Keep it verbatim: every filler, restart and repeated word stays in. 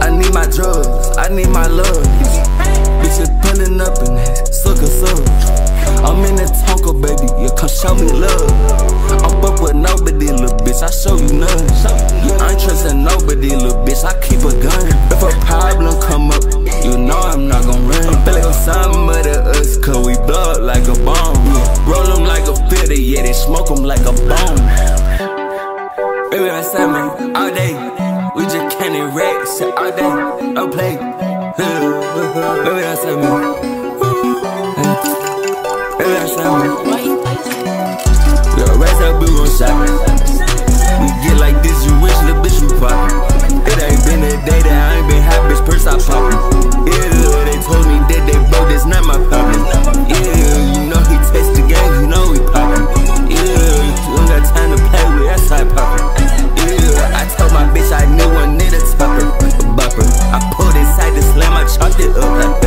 I need my drugs, I need my love. Bitches pulling up in that sucker sub. I'm in that Tonka, baby, yeah, come show me love. I'm up with nobody, little bitch, I show you none. I ain't trusting nobody, little bitch, I keep a gun. If a problem come up, you know I'm not gon' run. I'm feeling on some of the us, cause we blow up like a bomb. Roll them like a filter, yeah, they smoke them like a bomb. Baby, I said, man, all day, we just candy racks, all day, don't play. Baby, I said, man, baby, I said, man, we gon' raise up, we gon' shop. We get like this, you wish the bitch you poppin'. It ain't been a day that I ain't been happy, bitch, purse I poppin'. Yeah, they told me that they broke, that's not my problem. Yeah, you know he taste the game, you know we poppin'. Yeah, you ain't got time to play with, that's how I poppin'. Yeah, I told my bitch I knew one need a topper, a bopper. I pulled inside the slam, I chopped it up like